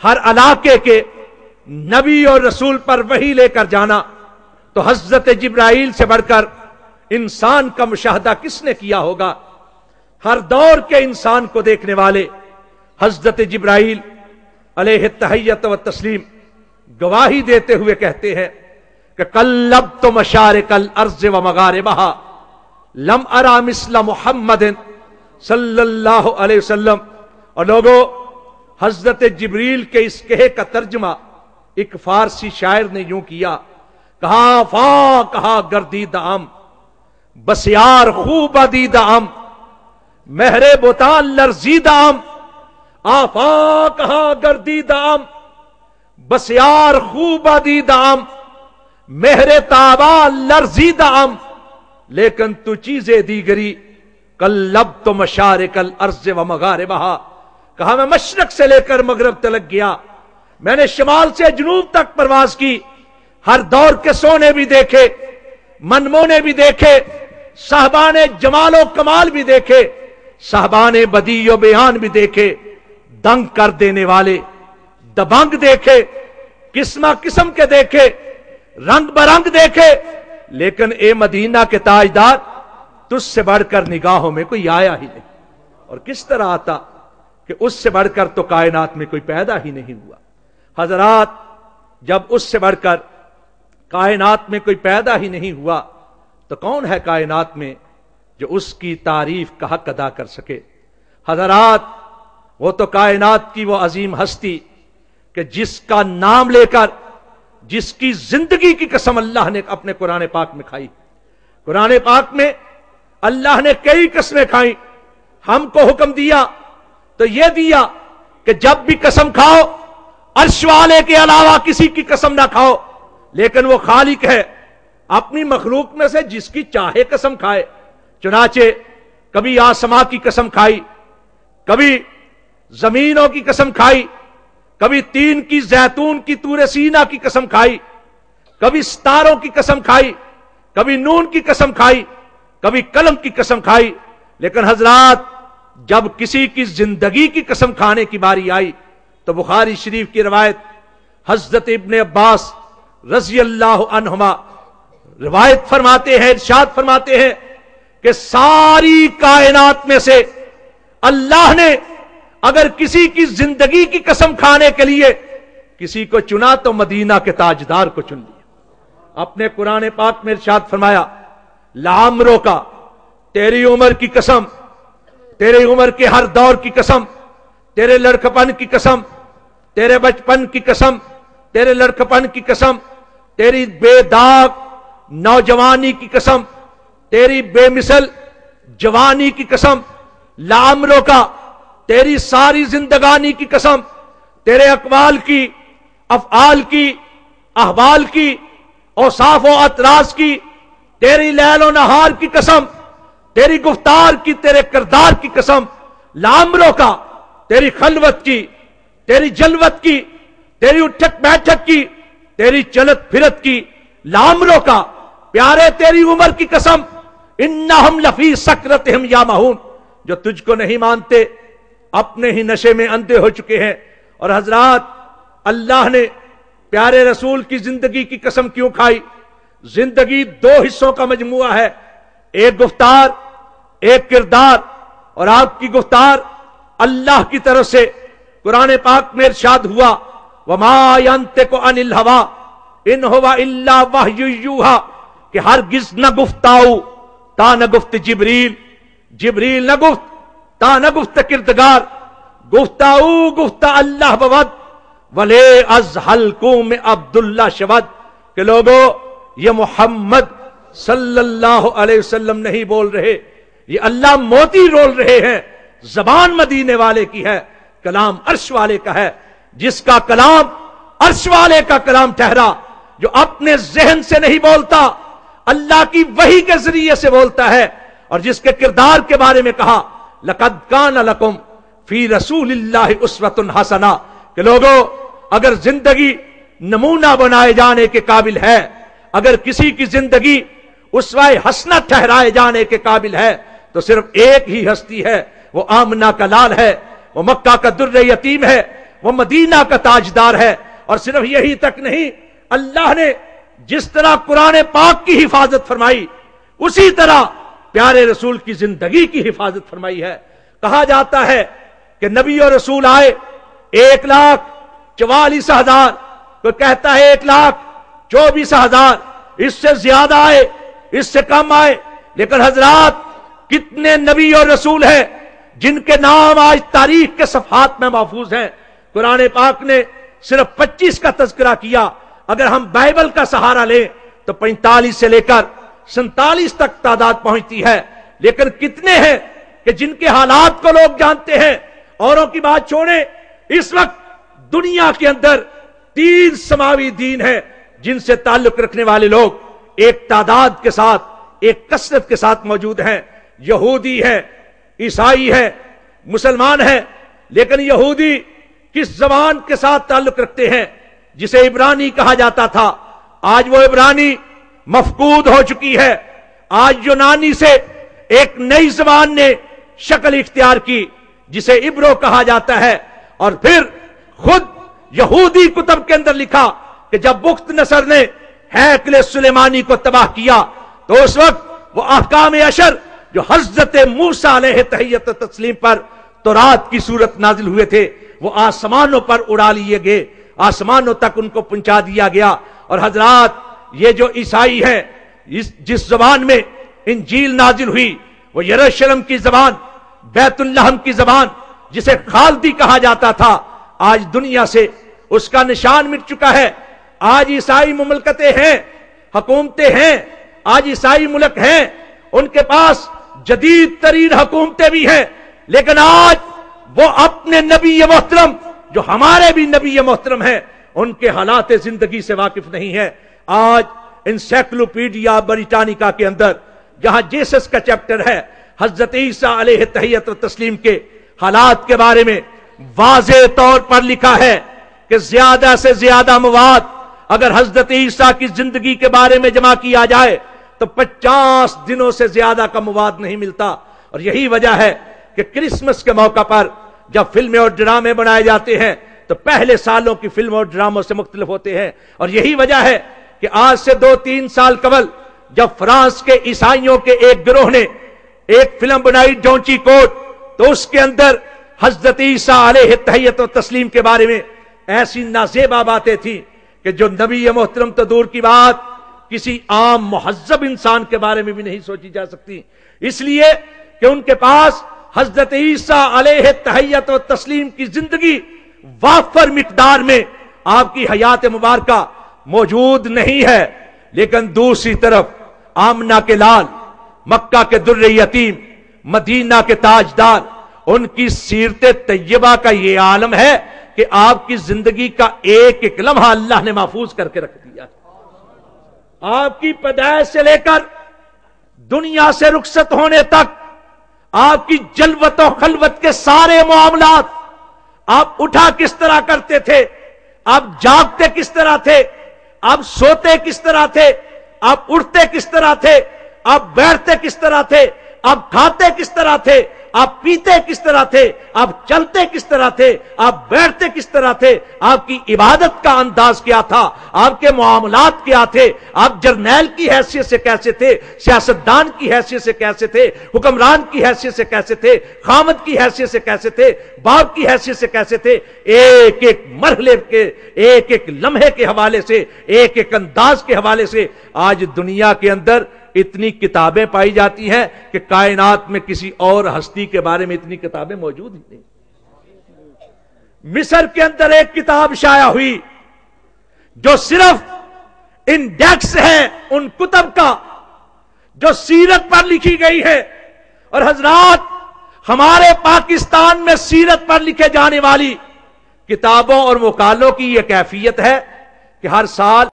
ہر علاقے کے نبی اور رسول پر وحی لے کر جانا، تو حضرت جبرائیل سے بڑھ کر انسان کا مشاہدہ کس نے کیا ہوگا؟ ہر دور کے انسان کو دیکھنے والے حضرت جبرائیل علیہ التحیت و تسلیم گواہی دیتے ہوئے کہتے ہیں کہ قلبت مشارق الارض و مغاربہا لم ارا مثل محمد صلی اللہ علیہ وسلم۔ اور لوگوں، حضرت جبریل کے اس کہے کا ترجمہ ایک فارسی شاعر نے یوں کیا، کہا فا کہا گردیدام بسیار خوب دیدام مہر بتان لرزیدام، آفا کہا گردیدام بسیار خوب دیدام مہر تابا لرزیدام، لیکن تو چیزیں دیگری قلبت مشارق الارض و مغاربہا، کہا میں مشرق سے لے کر مغرب تلک گیا، میں نے شمال سے جنوب تک پرواز کی، ہر دور کے سونے بھی دیکھے، منمونے بھی دیکھے، صاحبان جمال و کمال بھی دیکھے، صاحبان بدیع و بیان بھی دیکھے، دنگ کر دینے والے دبنگ دیکھے، قسمہ قسم کے دیکھے، رنگ برنگ دیکھے، لیکن اے مدینہ کے تاجدار تجھ سے بڑھ کر نگاہوں میں کوئی آیا ہی نہیں، اور کس طرح آتا کہ اس سے بڑھ کر تو کائنات میں کوئی پیدا ہی نہیں ہوا۔ حضرات، جب اس سے بڑھ کر کائنات میں کوئی پیدا ہی نہیں ہوا تو کون ہے کائنات میں جو اس کی تعریف کا حق ادا کر سکے؟ حضرات، وہ تو کائنات کی وہ عظیم ہستی کہ جس کا نام لے کر جس کی زندگی کی قسم اللہ نے اپنے قرآن پاک میں کھائی۔ قرآن پاک میں اللہ نے کئی قسمیں کھائیں، ہم کو حکم دیا تو یہ دیا کہ جب بھی قسم کھاؤ عرش والے کے علاوہ کسی کی قسم نہ کھاؤ، لیکن وہ خالق ہے، اپنی مخلوق میں سے جس کی چاہے قسم کھائے۔ چنانچہ کبھی آسماں کی قسم کھائی، کبھی زمینوں کی قسم کھائی، کبھی تین کی زیتون کی طور سینا کی قسم کھائی، کبھی ستاروں کی قسم کھائی، کبھی نون کی قسم کھائی، کبھی قلم کی قسم کھائی، لیکن حضرات جب کسی کی زندگی کی قسم کھانے کی باری آئی تو بخاری شریف کی روایت حضرت ابن عباس رضی اللہ عنہما روایت فرماتے ہیں، ارشاد فرماتے ہیں کہ ساری کائنات میں سے اللہ نے اگر کسی کی زندگی کی قسم کھانے کے لیے کسی کو چنا تو مدینہ کے تاجدار کو چن لیا۔ اپنے قرآن پاک میں ارشاد فرمایا، لعمرو کا تیری عمر کی قسم، تیری عمر کے ہر دور کی قسم، تیرے لڑکپن کی قسم، تیرے بچپن کی قسم، تیرے لڑکپن کی قسم، تیری بے داغ نوجوانی کی قسم، تیری بے مثل جوانی کی قسم، لعمرو کا تیری ساری زندگانی کی قسم، تیرے اقوال کی، افعال کی، احوال کی، اوصاف و اطراز کی، تیری لیل و نہار کی قسم، تیری گفتار کی، تیرے کردار کی قسم، لعمرو کا تیری خلوت کی، تیری جلوت کی، تیری اٹھک بیٹھک کی، تیری چلت پھرت کی، لعمرو کا پیارے تیری عمر کی قسم، انہم لفی سکرتہم یامہون، جو تجھ کو نہیں مانتے اپنے ہی نشے میں اندھے ہو چکے ہیں۔ اور حضرات، اللہ نے پیارے رسول کی زندگی کی قسم کیوں کھائی؟ زندگی دو حصوں کا مجموعہ ہے، ایک گفتار، ایک کردار، اور آپ کی گفتار اللہ کی طرف سے قرآن پاک میں ارشاد ہوا، وما ينطق عن الهوى ان هو الا وحی یوحی، کہ ہرگز نہ گفتاؤ تا نہ گفت جبریل، جبریل نہ گفت تا نہ گفت کردگار، گفتاؤ گفتہ اللہ بود ولے از حلقوں میں عبداللہ شود، کہ لوگوں یہ محمد صلی اللہ علیہ وسلم نہیں بول رہے، یہ اللہ موتی رول رہے ہیں، زبان مدینے والے کی ہے، کلام عرش والے کا ہے، جس کا کلام عرش والے کا کلام ٹھہرا، جو اپنے ذہن سے نہیں بولتا، اللہ کی وحی کے ذریعے سے بولتا ہے، اور جس کے کردار کے بارے میں کہا لقد کان لکم فی رسول اللہ اسوۃ حسنہ، کہ لوگوں اگر زندگی نمونہ بنائے جانے کے قابل ہے، اگر کسی کی زندگی اسوہ حسنہ ٹھہرائے جانے کے قابل ہے تو صرف ایک ہی ہستی ہے، وہ آمنہ کا لال ہے، وہ مکہ کا در یتیم ہے، وہ مدینہ کا تاجدار ہے۔ اور صرف یہی تک نہیں، اللہ نے جس طرح قرآن پاک کی حفاظت فرمائی، اسی طرح پیارے رسول کی زندگی کی حفاظت فرمائی ہے۔ کہا جاتا ہے کہ نبی اور رسول آئے 1,44,000، کوئی کہتا ہے 1,24,000، اس سے زیادہ آئے، اس سے کم آئے، لیکن حضرات کتنے نبی اور رسول ہیں جن کے نام آج تاریخ کے صفحات میں محفوظ ہیں۔ قرآن پاک نے صرف 25 کا تذکرہ کیا، اگر ہم بائبل کا سہارا لیں تو 45 سے لے کر 47 تک تعداد پہنچتی ہے۔ لیکن کتنے ہیں کہ جن کے حالات کو لوگ جانتے ہیں؟ اوروں کی بات چھوڑیں، اس وقت دنیا کے اندر 3 سماوی دین ہیں جن سے تعلق رکھنے والے لوگ ایک تعداد کے ساتھ، ایک کثرت کے ساتھ موجود ہیں۔ یہودی ہے، عیسائی ہے، مسلمان ہے۔ لیکن یہودی کس زبان کے ساتھ تعلق رکھتے ہیں؟ جسے عبرانی کہا جاتا تھا، آج وہ عبرانی مفقود ہو چکی ہے۔ آج یونانی سے ایک نئی زبان نے شکل اختیار کی جسے عبرو کہا جاتا ہے۔ اور پھر خود یہودی کتب کے اندر لکھا کہ جب بخت نصر نے ہیکل سلیمانی کو تباہ کیا تو اس وقت وہ احکام عشر جو حضرت موسیٰ علیہ تحیت و تسلیم پر تورات کی صورت نازل ہوئے تھے، وہ آسمانوں پر اڑا لیے گئے، آسمانوں تک ان کو پہنچا دیا گیا۔ اور حضرات یہ جو عیسائی ہیں، جس زبان میں انجیل نازل ہوئی وہ یروشلم کی زبان، بیت اللحم کی زبان، جسے خالدی کہا جاتا تھا، آج دنیا سے اس کا نشان مٹ چکا ہے۔ آج عیسائی مملکتیں ہیں، حکومتیں ہیں، آج عیسائی ملک ہیں، ان کے پاس جدید ترین حکومتیں بھی ہیں، لیکن آج وہ اپنے نبی محترم جو ہمارے بھی نبی محترم ہیں ان کے حالات زندگی سے واقف نہیں ہے۔ آج انسائکلوپیڈیا بریٹانیکا کے اندر جہاں جیسس کا چیپٹر ہے، حضرت عیسیٰ علیہ تحیت و تسلیم کے حالات کے بارے میں واضح طور پر لکھا ہے کہ زیادہ سے زیادہ مواد اگر حضرت عیسیٰ کی زندگی کے بارے میں جمع کیا جائے تو 50 دنوں سے زیادہ کا مواد نہیں ملتا۔ اور یہی وجہ ہے کہ کرسمس کے موقع پر جب فلمیں اور ڈرامے بنائے جاتے ہیں تو پہلے سالوں کی فلموں اور ڈراموں سے مختلف ہوتے ہیں۔ اور یہی وجہ ہے کہ آج سے 2-3 سال قبل جب فرانس کے عیسائیوں کے ایک گروہ نے ایک فلم بنائی ڈونچی کوٹ، تو اس کے اندر حضرت عیسیٰ علیہ تحیت و تسلیم کے بارے میں ایسی نازیبا باتیں تھیں کہ جو نبی محترم تو دور کی بات، کسی عام مہذب انسان کے بارے میں بھی نہیں سوچی جا سکتی، اس لیے کہ ان کے پاس حضرت عیسیٰ علیہ تحیت و تسلیم کی زندگی وافر مقدار میں آپ کی حیات مبارکہ موجود نہیں ہے۔ لیکن دوسری طرف آمنہ کے لال، مکہ کے در یتیم، مدینہ کے تاجدار، ان کی سیرت طیبہ کا یہ عالم ہے کہ آپ کی زندگی کا ایک ایک لمحہ اللہ نے محفوظ کر کے رکھ دیا۔ آپ کی پیدائش سے لے کر دنیا سے رخصت ہونے تک آپ کی جلوت و خلوت کے سارے معاملات، آپ اٹھا کس طرح کرتے تھے، آپ جاگتے کس طرح تھے، آپ سوتے کس طرح تھے، آپ اٹھتے کس طرح تھے، آپ بیٹھتے کس طرح تھے، آپ کھاتے کس طرح تھے، آپ پیتے کس طرح تھے، آپ چلتے کس طرح تھے، آپ بیٹھتے کس طرح تھے، آپ کی عبادت کا انداز کیا تھا، آپ کے معاملات کیا تھے، آپ جرنیل کی حیثیت سے کیسے تھے، سیاستدان کی حیثیت سے کیسے تھے، حکمران کی حیثیت سے کیسے تھے، خامد کی حیثیت سے کیسے تھے، باپ کی حیثیت سے کیسے تھے، ایک ایک مرحلے کے، ایک ایک لمحے کے حوالے سے، ایک ایک انداز کے حوالے سے آج دنیا کے اندر اتنی کتابیں پائی جاتی ہیں کہ کائنات میں کسی اور ہستی کے بارے میں اتنی کتابیں موجود ہی نہیں۔ مصر کے اندر ایک کتاب شائع ہوئی جو صرف انڈیکس ہے ان کتب کا جو سیرت پر لکھی گئی ہے۔ اور حضرات ہمارے پاکستان میں سیرت پر لکھے جانے والی کتابوں اور مقالوں کی یہ کیفیت ہے کہ ہر سال